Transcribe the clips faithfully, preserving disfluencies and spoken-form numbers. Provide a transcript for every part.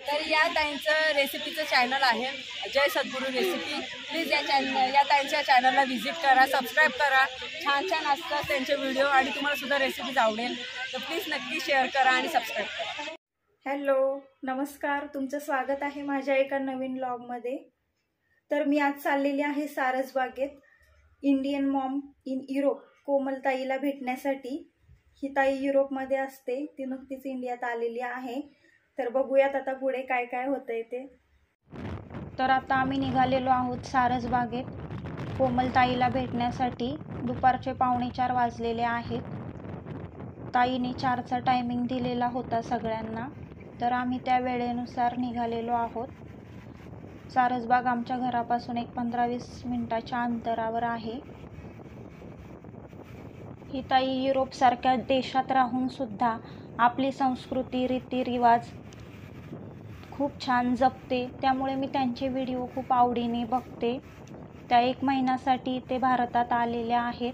तर या ताईंचं रेसिपीचं चॅनल आहे जय सद्गुरू रेसिपी. प्लीज या चॅनल या ताईंच्या चॅनलला व्हिजिट करा, सबस्क्राईब करा. छान छान असतात त्यांचे व्हिडिओ आणि तुम्हाला सुद्धा रेसिपीज आवडेल. तर प्लीज नक्की शेअर करा आणि सबस्क्राईब करा. हॅलो, नमस्कार. तुमचं स्वागत आहे माझ्या एका नवीन व्लॉगमध्ये. तर मी आज चाललेली आहे सारसबागेत इंडियन मॉम इन युरोप कोमलताईला भेटण्यासाठी. ही ताई युरोपमध्ये असते, ती नुकतीच इंडियात आलेली आहे. तर बघूयात आता पुढे काय काय होतंय ते. तर आता आम्ही निघालेलो आहोत सारसबागेत कोमलताईला भेटण्यासाठी. दुपारचे पावणे चार वाजलेले आहेत. ताईने चारचा टायमिंग दिलेला होता सगळ्यांना, तर आम्ही त्या वेळेनुसार निघालेलो आहोत. सारसबाग आमच्या घरापासून एक पंधरा वीस मिनिटाच्या अंतरावर आहे. ही ताई युरोपसारख्या देशात राहून सुद्धा आपली संस्कृती रीतिरिवाज खूप छान जपते, त्यामुळे मी त्यांचे व्हिडिओ खूप आवडीने बघते. त्या एक महिन्यासाठी ते भारतात आलेल्या आहेत.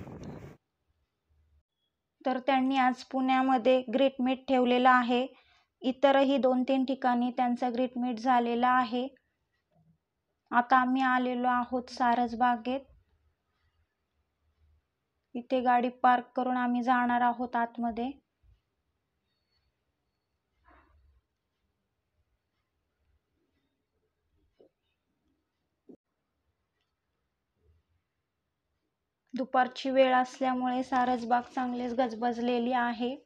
तर त्यांनी आज पुण्यामध्ये ग्रेट मीट ठेवलेला आहे. इतरही दोन तीन ठिकाणी त्यांचा ग्रेट मीट झालेला आहे. आता आम्ही आलेलो आहोत सारसबागेत. इथे गाडी पार्क करून आम्ही जाणार आहोत आतमध्ये. दुपारची वेळ असल्यामुळे सारसबाग चांगलीच गजबजलेली आहे.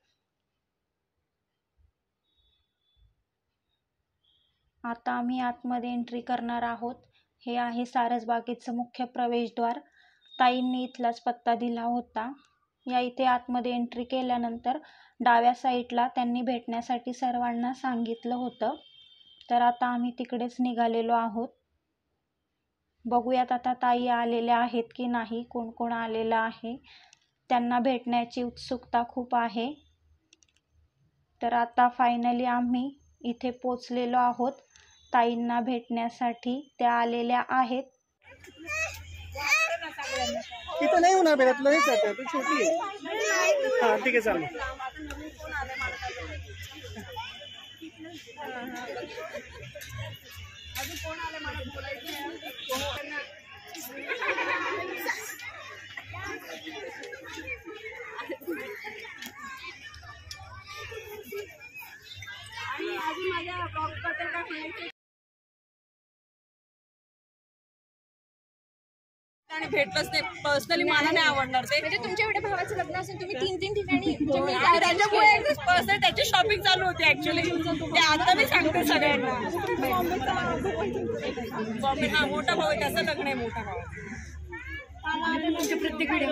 आता आम्ही आतमध्ये एंट्री करणार आहोत. हे आहे सारसबागेचं मुख्य प्रवेशद्वार. ताईंनी इथलाच पत्ता दिला होता. या इथे आतमध्ये एंट्री केल्यानंतर डाव्या साईडला त्यांनी भेटण्यासाठी सर्वांना सांगितलं होतं. तर आता आम्ही तिकडेच निघालेलो आहोत. बघूयात आता ताई आलेल्या आहेत की नाही, कोण कोण आलेलं आहे. त्यांना भेटण्याची उत्सुकता खूप आहे. तर आता फायनली आम्ही इथे पोचलेलो आहोत ताईंना भेटण्यासाठी. त्या आलेल्या आहेत. तिथं नाही होणार बेटा, तुला हेच आहे, तू छोटी आहे. हा ठीक आहे, चालेल. अजून कोण आले मला बोलायचं. आणि अजून माझ्या ब्लॉगबद्दल काय म्हणायचं आणि भेटलंच नाही. पर्सनली मला नाही आवडणार ते. म्हणजे तुमच्या एवढ्या भावाचं लग्न असेल, तुम्ही तीन तीन ठिकाणी त्याच्यामुळे पर्सनल त्याची शॉपिंग चालू होती ऍक्च्युली. ते आता मी सांगते सगळ्यांना. बॉम्बे हा मोठा भाऊ आहे, त्याचं लग्न आहे मोठा भाऊ. प्रत्येक व्हिडिओ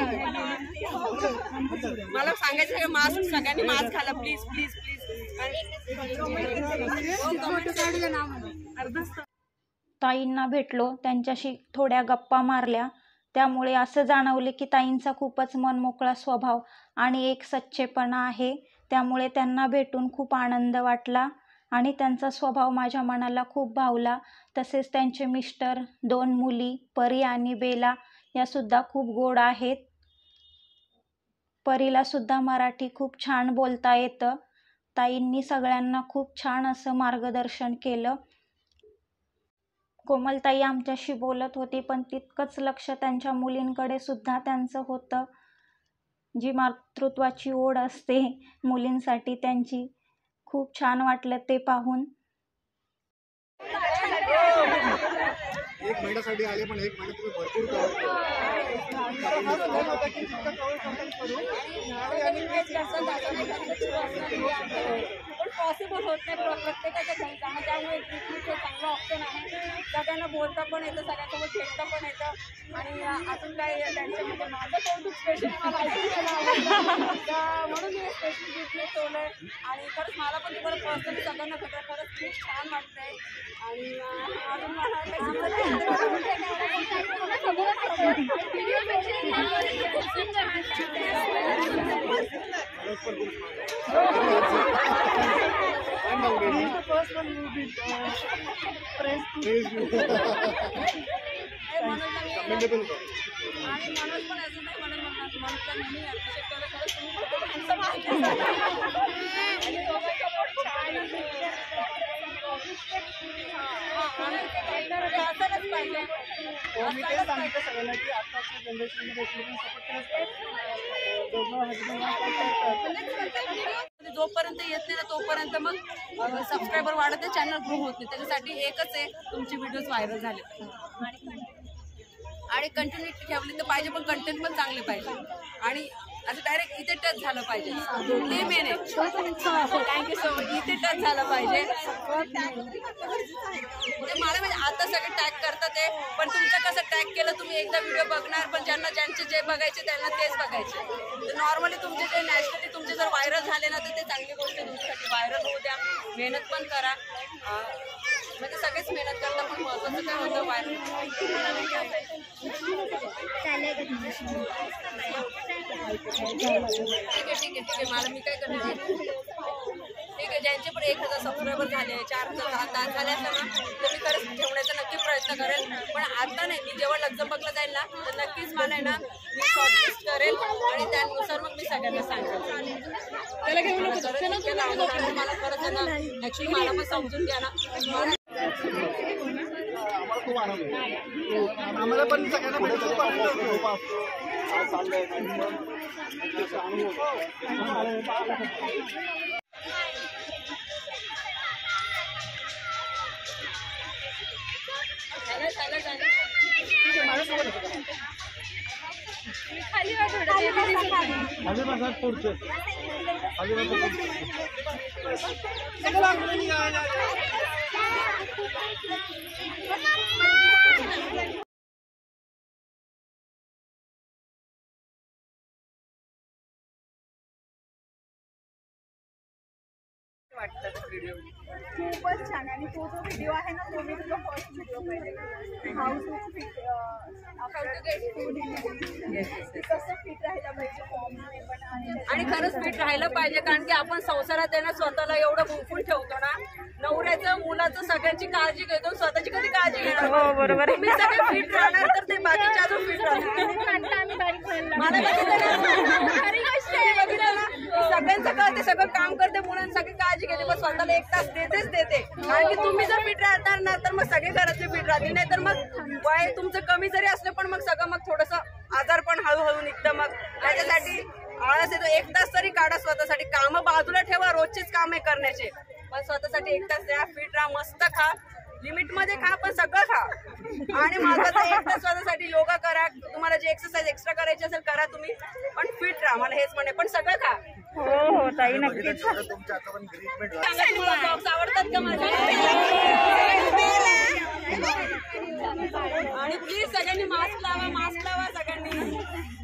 मला सांगायचं आहे, मास्क सगळ्यांनी मास्क घाला प्लीज प्लीज प्लीज. ताईंना भेटलो, त्यांच्याशी थोड्या गप्पा मारल्या. त्यामुळे असं जाणवले की ताईंचा खूपच मनमोकळा स्वभाव आणि एक सच्चेपणा आहे. त्यामुळे त्यांना भेटून खूप आनंद वाटला आणि त्यांचा स्वभाव माझ्या मनाला खूप भावला. तसेच त्यांचे मिस्टर, दोन मुली परी आणि बेला या सुद्धा खूप गोड आहेत. परीला सुद्धा मराठी खूप छान बोलता येतं. ताईंनी सगळ्यांना खूप छान असं मार्गदर्शन केलं. कोमलताई आमच्याशी बोलत होती, पण तितकंच लक्ष त्यांच्या मुलींकडे सुद्धा त्यांचं होतं. जी मातृत्वाची ओढ असते मुलींसाठी त्यांची, खूप छान वाटलं ते पाहून. एक महिन्यासाठी आले, पण एक महिना तुम्ही भरपूर पॉसिबल होत नाही प्रत्येकाच्या घरी जाणं. त्यामुळे ट्रीटमेंटचं चांगलं ऑप्शन आहे. सगळ्यांना बोलता पण येतं, सगळ्यांसोबत भेटता पण येतं. आणि अजून काय त्यांच्यामध्ये माझं कौतुक स्पेशल मला म्हणून मी स्पेशल ट्रीटमेंट ठेवलं आहे. आणि खरंच मला पण तुम्हाला पर्सनली सगळ्यांना भेटलं, खरंच खूप छान वाटतंय. आणि अजून मला आणि मनोज पण अजून नाही म्हणून म्हणतात मी अभिषेक केलं खरंच तुम्ही असलंच पाहिजे. हो, मी तेच सांगितलं सगळ्यांना की आताच्या जनरेशनमध्ये एकमेकांना सपोर्ट केलंच पाहिजे. दोघं हजबंड वाईफ करतात. जोपर्यंत येत नाही ना तोपर्यंत मग सबस्क्रायबर वाढत नाही, चॅनल ग्रो होत नाही. त्याच्यासाठी एकच आहे, तुमचे व्हिडिओज व्हायरल झाले आणि कंटिन्युटी ठेवली तर पाहिजे, पण कंटेंट पण चांगले पाहिजे आणि असं डायरेक्ट इथे टच झालं पाहिजे. ते मेन आहे. Thank you so much. इथे टच झालं पाहिजे. ते मला म्हणजे आता सगळे टॅग करतात ते, पण तुमचं कसं टॅग केलं तुम्ही एकदा व्हिडिओ बघणार, पण ज्यांना ज्यांचे जे बघायचे त्यांना तेच बघायचे. तर नॉर्मली तुमचे जे नॅचरली तुमचे जर व्हायरल झाले ना तर ते चांगली गोष्ट आहे तुमच्यासाठी. व्हायरल होऊ द्या, मेहनत पण करा. म्हणजे सगळेच मेहनत करतात, पण महत्त्वाचं काय होतं व्हायरल. ठीक आहे ठीक आहे ठीक आहे. मला मी काय करणार, ठीक आहे. ज्यांचे पण एक हजार सबस्क्रायबर झाले, चार हजार दहा झाले असं ना, तर मी खरंच ठेवण्याचा नक्की प्रयत्न करेल. पण आता नाही, मी जेव्हा लग्जमबगला जाईल ना तर नक्कीच मला आहे ना मी शॉर्टलिस्ट करेल आणि त्यानुसार मग मी सगळ्यांना सांगेल. त्याला घेऊन मला खरंच आहे ना, ॲक्च्युली मला पण समजून घ्या ना. आम्हाला खूप आनंद होतो. आम्हाला पण सगळ्यांना भेटून खूप आनंद होतो. काय चाललंय खाली वा थोडं अलिबाग पुढचे अलिबाग खूपच छान. आणि तो जो व्हिडिओ आहे ना तो मी तुझा फर्स्ट व्हिडिओ पाहिजे. हाऊ टू फिट कसं फिट राहायला पाहिजे फॉर्ममध्ये पण आणि आणि खरंच फिट राहायला पाहिजे, कारण की आपण संसारात आहे ना स्वतःला एवढं गुंफून ठेवतो ना, नवऱ्याचं मुलाचं सगळ्यांची काळजी घेतो, स्वतःची कधी काळजी घेणार. हो बरोबर. तुम्ही सगळे फिट राहणार तर ते बाकीचे अजून फिट राहणार. मला सगळ्यांचं कळते, सगळं काम करते, मुलांना सगळी काळजी घेते, पण स्वतःला एक तास देतेच देते. कारण की तुम्ही जर फिट राहणार ना तर मग सगळे घरातले फिट राहतील, नाही तर मग वय तुमचं कमी जरी असलं पण मग सगळं मग थोडंसं आजार पण हळूहळू निघतं. मग त्याच्यासाठी आळस येतो. एक तास तरी काढा स्वतःसाठी. कामं बाजूला ठेवा, रोजचीच कामे करण्याचे, पण स्वतःसाठी एक तास द्या. फिट राहा, मस्त खा, लिमिट मध्ये खा, पण सगळं खा. आणि महत्वाचं एक तास स्वतःसाठी योगा करा. तुम्हाला जे एक्सरसाइज एक्स्ट्रा करायची असेल करा तुम्ही, पण फिट राहा. मला हेच म्हणे, पण सगळं खा. हो हो ताई नक्कीच. ब्लॉग्स आवडतात का माझे? आणि प्लीज सगळ्यांनी मास्क लावा, मास्क लावा सगळ्यांनी.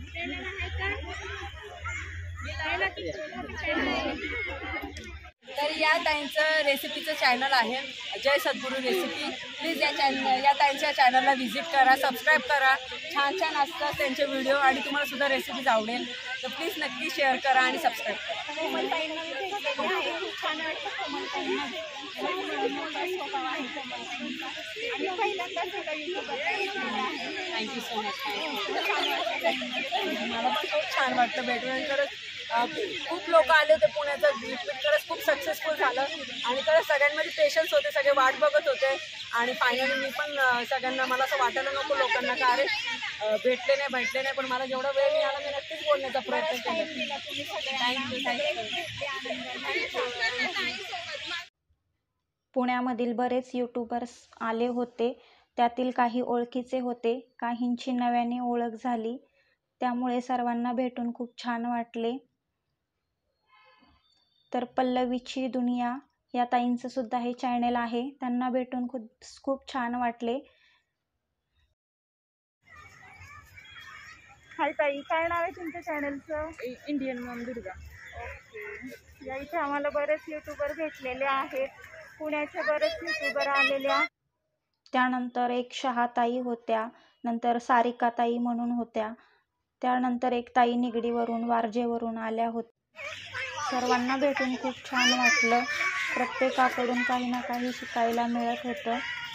तर या ताईंचं रेसिपीचं चॅनल आहे जय सद्गुरू रेसिपी. प्लीज या चॅनल या ताईंच्या चॅनलला व्हिजिट करा, सबस्क्राईब करा. छान छान असतात त्यांचे व्हिडिओ आणि तुम्हाला सुद्धा रेसिपीज आवडेल. तर प्लीज नक्की शेअर करा आणि सबस्क्राईब करा. कोमलताईंना मी भेटलेली आहे. खूप छान वाटतं कोमलताईंना. आणि पहिल्यांदाच एका युट्यूबवर थँक्यू सो मच. मला पण खूप छान वाटतं भेटून. खरंच खूप लोक आले होते पुण्याचं रिपीट, खरंच खूप सक्सेसफुल झालं. आणि खरंच सगळ्यांमध्ये पेशन्स होते, सगळे वाट बघत होते. आणि फायनली मी पण सगळ्यांना, मला असं वाटायला नको लोकांना का अरे भेटले नाही भेटले नाही, पण मला जेवढा वेळ मिळाला मी नक्कीच बोलण्याचा प्रयत्न केला. Thank you thank you. पुण्यामधील बरेच यूट्यूबर्स आले होते. त्यातील काही ओळखीचे होते, काहींची नव्याने ओळख झाली. त्यामुळे सर्वांना भेटून खूप छान वाटले. तर पल्लवीची दुनिया या ताईंचं सुद्धा हे चॅनल आहे. त्यांना भेटून खूप खूप छान वाटले. हाय ताई, काय नाव आहे तुमच्या चॅनलचं? Indian mom Durga. ओके. या इथे आम्हाला बरेच यूट्यूबर भेटलेले आहेत. पुण्याचे बरेच यूट्यूबर आलेल्या. त्यानंतर एक शहाताई होत्या, नंतर सारिका ताई म्हणून होत्या, त्यानंतर एक ताई निगडीवरून वारजेवरून आल्या होत्या. सर्वांना भेटून खूप छान वाटलं. प्रत्येकाकडून काही ना काही शिकायला मिळत होतं.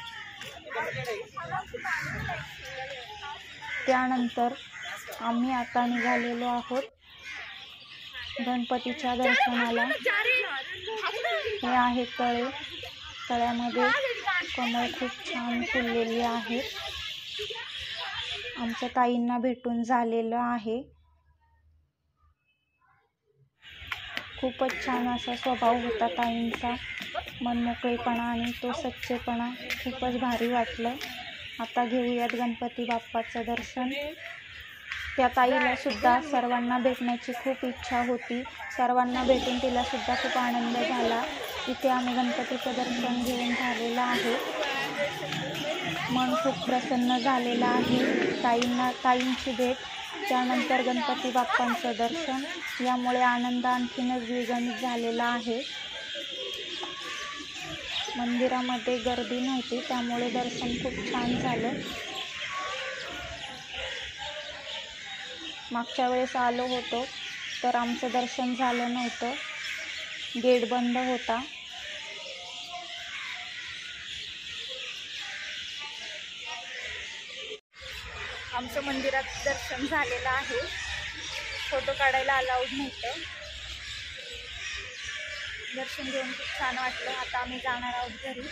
त्यानंतर आम्ही आता निघालेलो आहोत गणपतीच्या दर्शनाला. हे आहे तळे. तळ्यामध्ये कमळ खूप छान फुललेली आहेत. आमच्या ताईंना भेटून झालेलं आहे. खूपच छान असा स्वभाव होता ताईंचा, मनमोकळेपणा आणि तो सच्चेपणा खूपच भारी वाटलं. आता घेऊयात गणपती बाप्पाचं दर्शन. त्या ताईला सुद्धा सर्वांना भेटण्याची खूप इच्छा होती. सर्वांना भेटून तिला सुद्धा खूप आनंद झाला. इथे आम्ही गणपतीचं दर्शन घेऊन झालेलं आहे. मन खूप प्रसन्न झालेलं आहे. ताईंना ताईंची भेट, त्यानंतर गणपती बाप्पांचं दर्शन, यामुळे आनंद आणखीनच द्विगुणित झालेला आहे. मंदिरामध्ये गर्दी नव्हती, त्यामुळे दर्शन खूप छान झालं. मागच्या वेळेस आलो होतो तर आमचं दर्शन झालं नव्हतं, गेट बंद होता. आमचं मंदिरात दर्शन झालेलं आहे. फोटो काढायला अलाउड नव्हतं. दर्शन घेऊन खूप छान वाटलं. आता आम्ही जाणार आहोत घरी.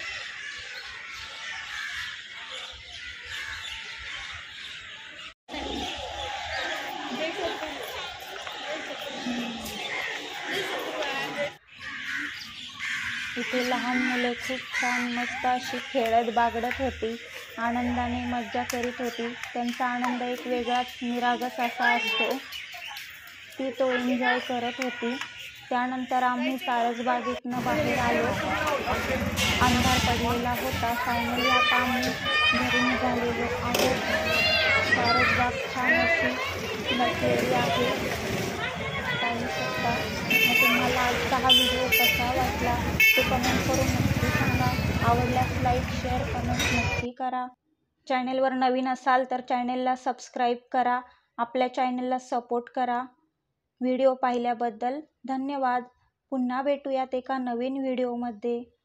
इथे लहान मुले खूप छान मस्त अशी खेळत बागडत होती, आनंदाने मज्जा करीत होती. त्यांचा आनंद एक वेगळाच निरागस असा असतो, ती तो एन्जॉय करत होती. त्यानंतर आम्ही सारसबागेतनं बाहेर आलो. अंधार पडलेला होता. फायनली आता आम्ही घरी निघालेलो आहोत. सारसबाग छान अशी नटलेली आहे, पाहू शकता. मग तुम्हाला आजचा हा व्हिडिओ कसा वाटला ते कमेंट करून नक्की सांगा. आवडल्यास लाईक शेअर कमेंट नक्की करा. चॅनेलवर नवीन असाल तर चॅनेलला सबस्क्राईब करा. आपल्या चॅनेलला सपोर्ट करा. व्हिडिओ पाहिल्याबद्दल धन्यवाद. पुन्हा भेटूयात एका नवीन व्हिडिओमध्ये.